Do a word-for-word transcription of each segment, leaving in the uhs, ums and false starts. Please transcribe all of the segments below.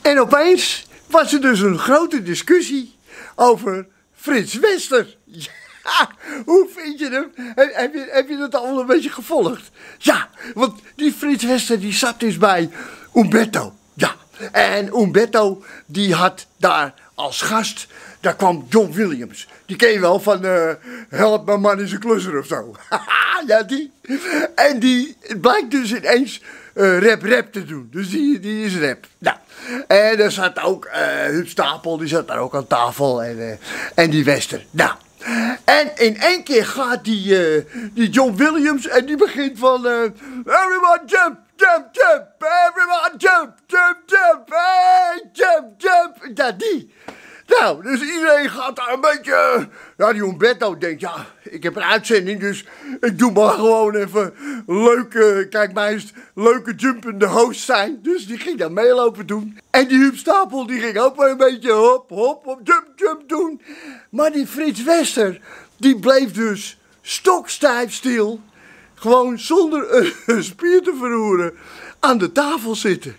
En opeens was er dus een grote discussie over Frits Wester. Ja, hoe vind je hem? Heb, heb, je, heb je dat allemaal een beetje gevolgd? Ja, want die Frits Wester die zat dus bij Umberto. Ja, en Umberto die had daar als gast, daar kwam John Williams. Die ken je wel van uh, Help mijn man in zijn klusser of zo. Ja, die. En die blijkt dus ineens uh, rap-rap te doen. Dus die, die is rap. Nou, en er zat ook uh, Huub Stapel, die zat daar ook aan tafel. En, uh, en die Wester. Nou. En in één keer gaat die, uh, die John Williams en die begint van... Uh, everyone jump, jump, jump, everyone jump, jump, jump, hey, jump, jump. Ja, die. Nou, dus iedereen gaat daar een beetje... Ja, die Umberto denkt, ja, ik heb een uitzending, dus ik doe maar gewoon even leuke... Kijk, mij eens leuke jumpende host zijn. Dus die ging daar meelopen doen. En die Huub Stapel, die ging ook maar een beetje hop, hop, hop, jump, jump doen. Maar die Frits Wester, die bleef dus stokstijf stil. Gewoon zonder een spier te verroeren aan de tafel zitten.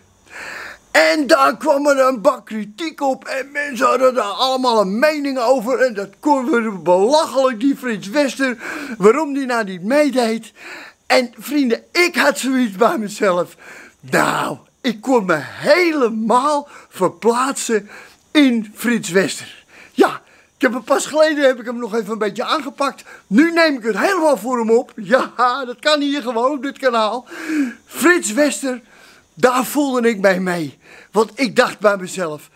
En daar kwam er een bak kritiek op en mensen hadden daar allemaal een mening over. En dat kon weer belachelijk, die Frits Wester, waarom die nou niet meedeed. En vrienden, ik had zoiets bij mezelf. Nou, ik kon me helemaal verplaatsen in Frits Wester. Ja, ik heb hem pas geleden heb ik hem nog even een beetje aangepakt. Nu neem ik het helemaal voor hem op. Ja, dat kan hier gewoon op dit kanaal. Frits Wester, daar voelde ik mij mee. Want ik dacht bij mezelf,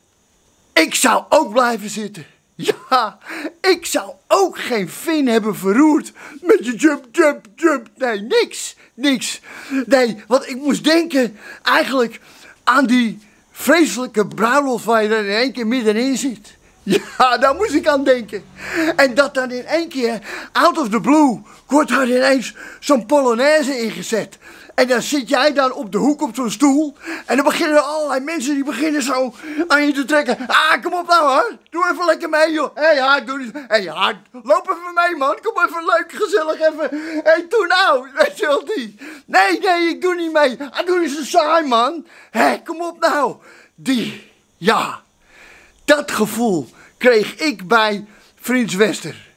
ik zou ook blijven zitten. Ja, ik zou ook geen vin hebben verroerd met je jump, jump, jump. Nee, niks, niks. Nee, want ik moest denken eigenlijk aan die vreselijke bruiloft waar je er in één keer middenin zit. Ja, daar moest ik aan denken. En dat dan in één keer, out of the blue, wordt er ineens zo'n Polonaise ingezet. En dan zit jij dan op de hoek op zo'n stoel. En dan beginnen er allerlei mensen die beginnen zo aan je te trekken. Ah, kom op nou hoor. Doe even lekker mee joh. Hé hey, Hart, doe eens. Hé hey, Hart, loop even mee man. Kom even leuk, gezellig even. Hé, hey, doe nou. Weet je wel die. Nee, nee, ik doe niet mee. Ah, doe eens een saai man. Hé, hey, kom op nou. Die, ja. Dat gevoel kreeg ik bij Frits Wester.